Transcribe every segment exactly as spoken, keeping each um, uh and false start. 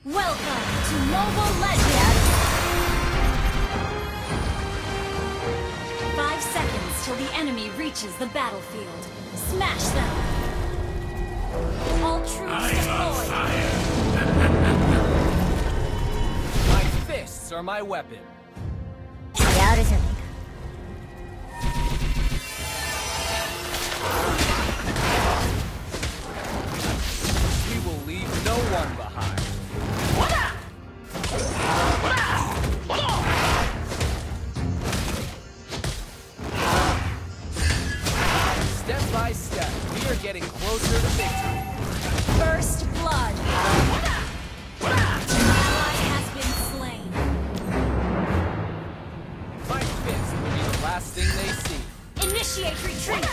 Welcome to Mobile Legends! Five seconds till the enemy reaches the battlefield. Smash them! All troops deployed! My fists are my weapon. We will leave no one behind. Step by step, we are getting closer to victory. First blood! An ally has been slain. My fist will be the last thing they see. Initiate retreat!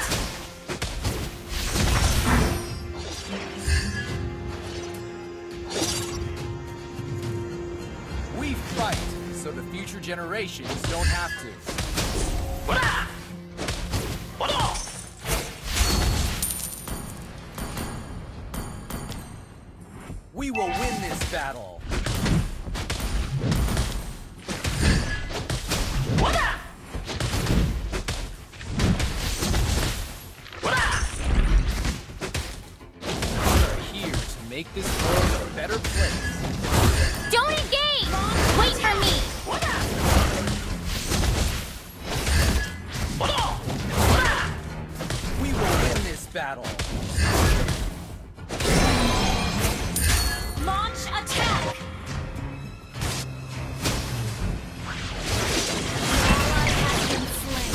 We fight so the future generations don't have to. We will win this battle. We are here to make this world a better place. Don't engage! Wait for me! We will win this battle. Launch attack! Ally has been slain.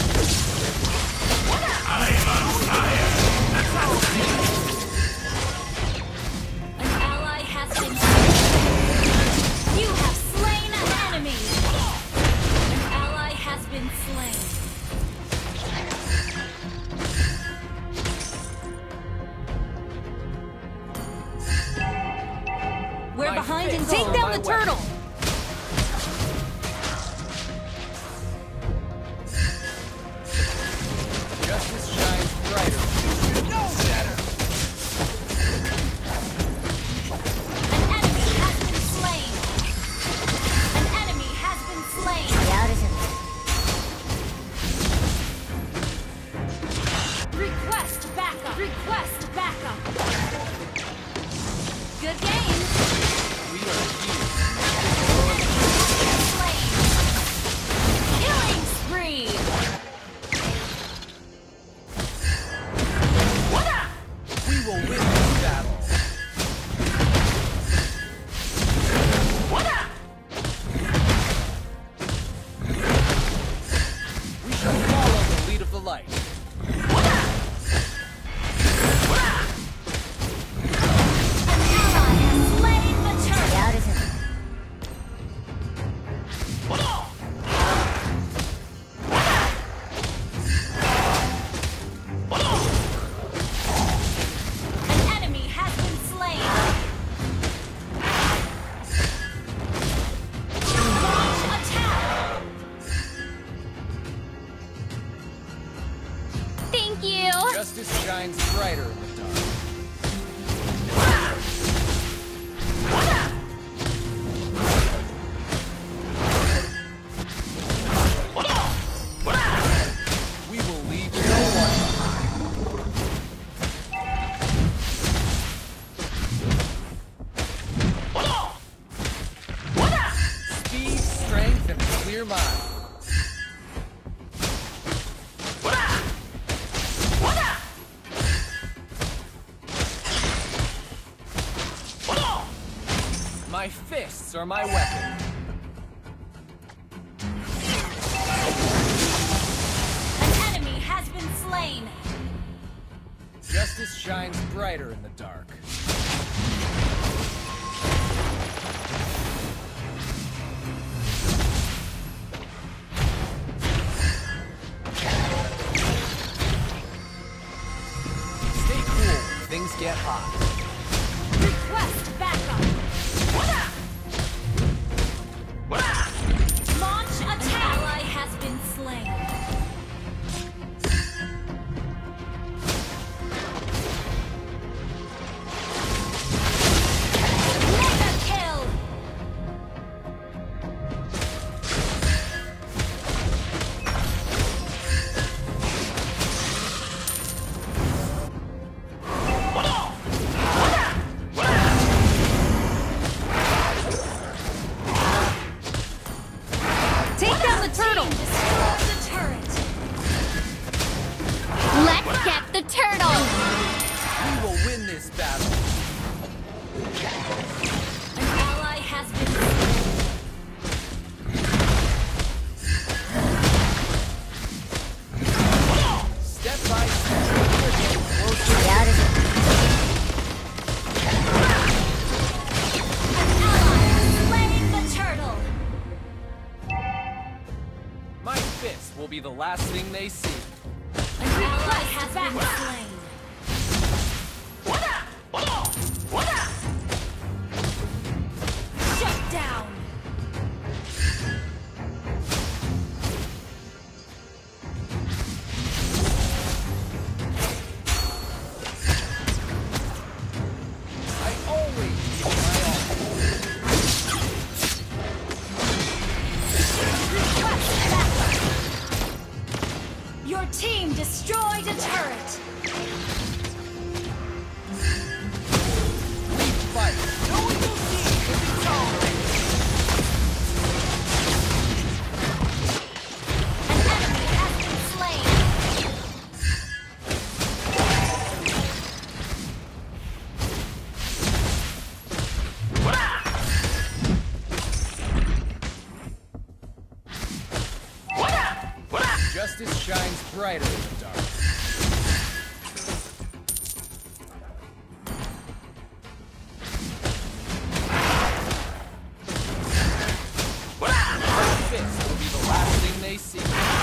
An ally has been slain. You have slain an enemy. An ally has been slain. We're My behind and fists take are down my the weapon. turtle. Justice shines brighter. You know better. An enemy has been slain. An enemy has been slain. Request backup. Request backup. Good game. We are here. Slain. Killing spree. We will win this battle. We shall follow the lead of the light. An ally has slain the turtle. An enemy has been slain. Launch attack. Thank you. Justice shines brighter in the dark. We will leave no one behind. Speed, strength, and a clear mind. My fists are my weapon. An enemy has been slain. Justice shines brighter in the dark. Stay cool when things get hot. Request backup. Launch attack. An ally has been slain. Mega kill. be the last thing they see. An ally has been slain. Shut down. I always give my all. Your team destroyed a turret. We fight. No evil deed can be tolerated. An enemy has been slain. Justice shines brighter in the dark. Her fist will be the last thing they see.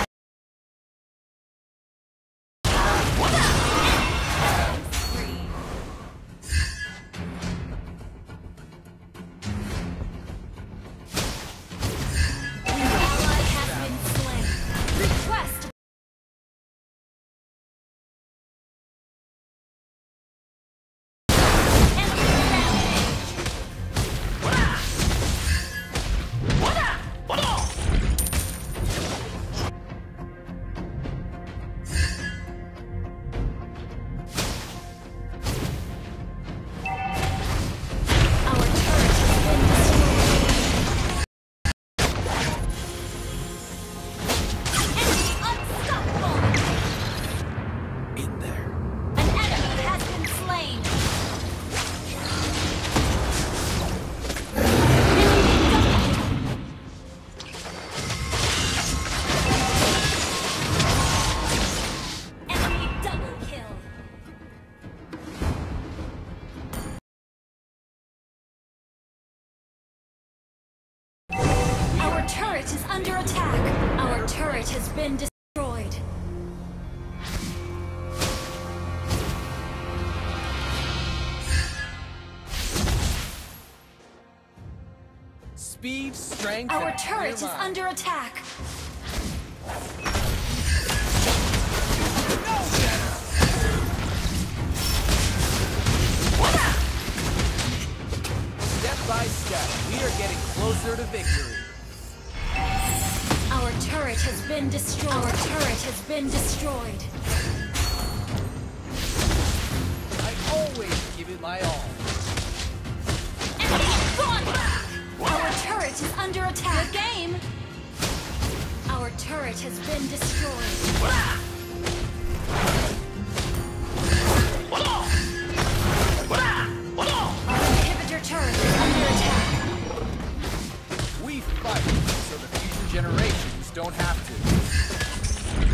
An ally has been slain. Request enemy rampage. Our turret has been destroyed. Enemy unstoppable. In there. An enemy has been slain. Enemy double kill. Our turret is under attack. Our turret has been destroyed. Speed, strength, Our and turret is clear mind. under attack. Step by step, we are getting closer to victory. Our turret has been destroyed. Our turret has been destroyed. I always give it my all. Enemy gone back. Our turret is under attack. The game. Our turret has been destroyed. Our inhibitor turret is under attack. We fight so the future generations don't have to.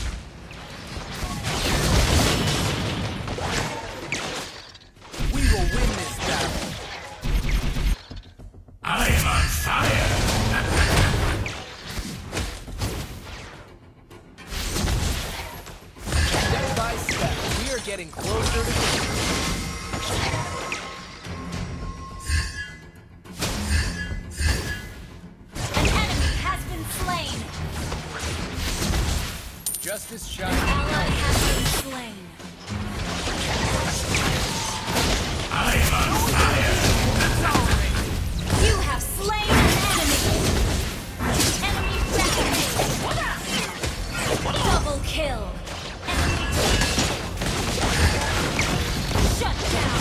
We will win this battle. I am on fire! Step by step, we are getting closer to victory. An enemy has been slain. Justice An shines ally bright. has been slain. I am on fire! You have slain an enemy. Enemy rampage. Double kill. Enemy. Shut down.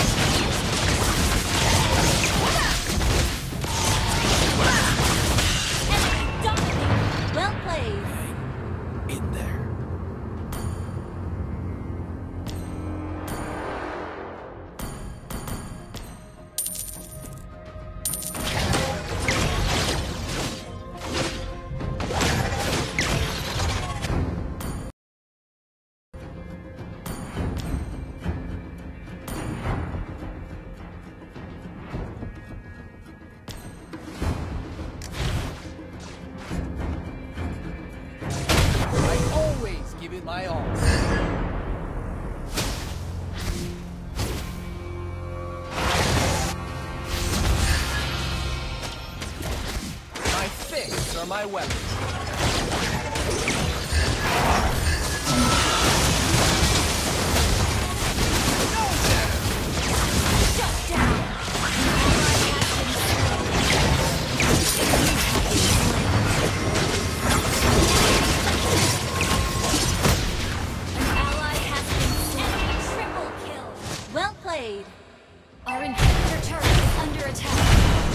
Enemy dominated. Well played. In there. my all. My fists are my weapons. Our inhibitor turret is under attack.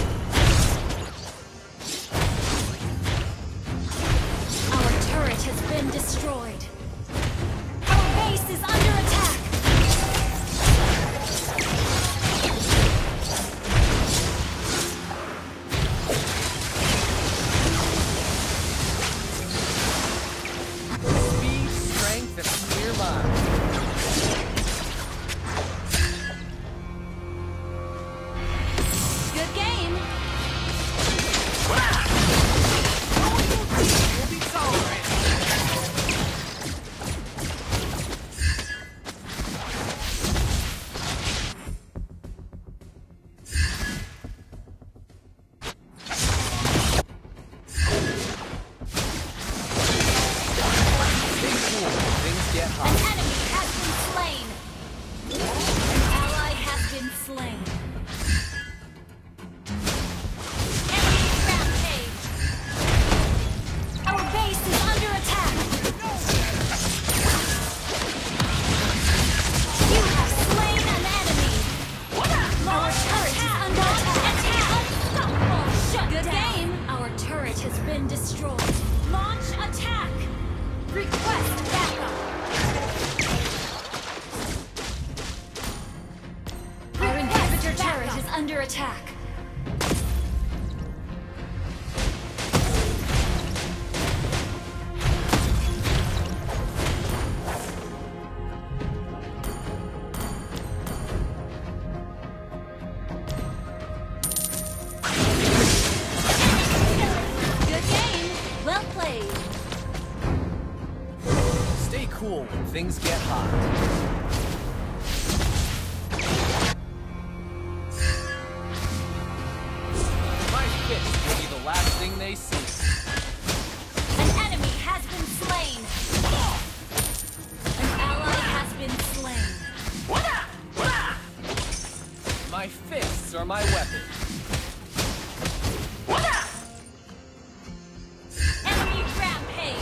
Our turret has been destroyed. Our base is under attack. Speed, strength, and a clear mind. Under attack. Good game. Well played. Stay cool when things get hot. Last thing they see. An enemy has been slain. An ally has been slain. My fists are my weapon. Enemy rampage.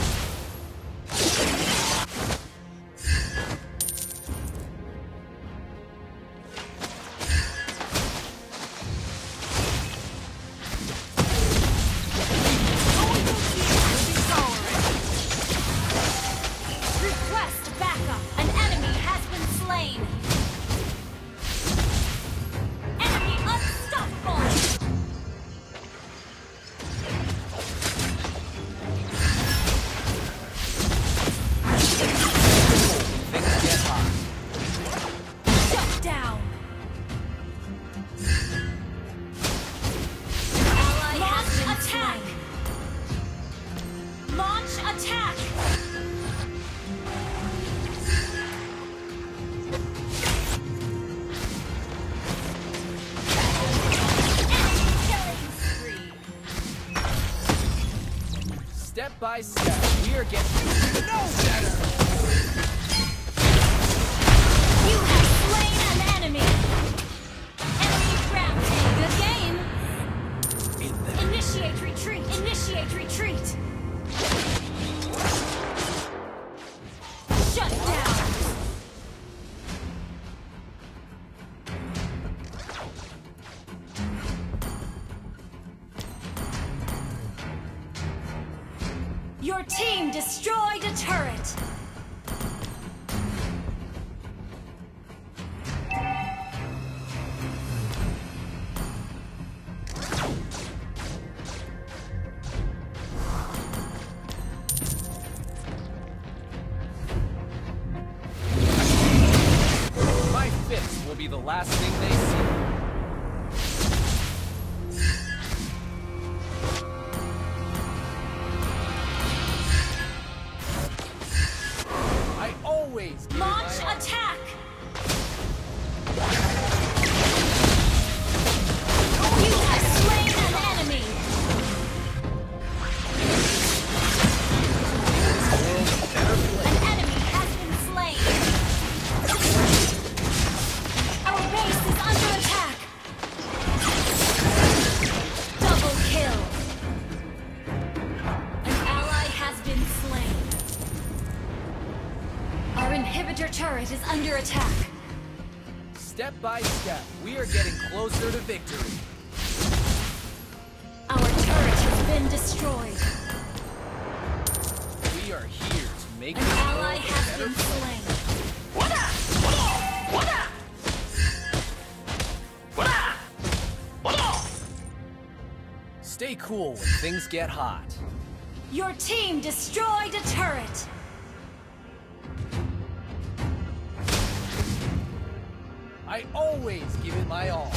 Step by step, we are getting no better. You have slain an enemy. Enemy rampage. Good game. In the Initiate retreat. Initiate retreat. Shut down. Your team destroyed a turret! My fists will be the last thing they see. under attack. Step by step, we are getting closer to victory. Our turret has been destroyed. We are here to make An this ally world a has better been place. slain. Stay cool when things get hot. Your team destroyed a turret. I always give it my all.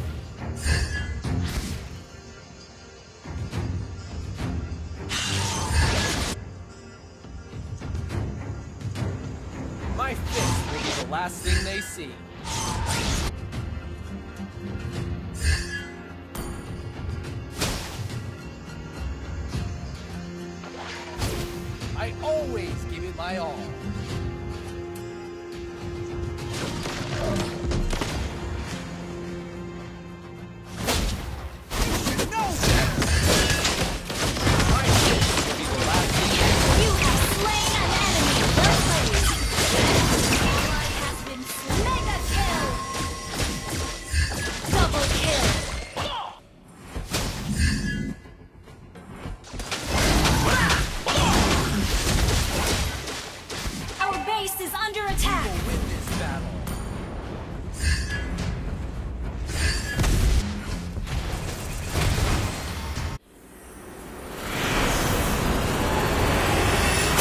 My fist will be the last thing they see. I always give it my all.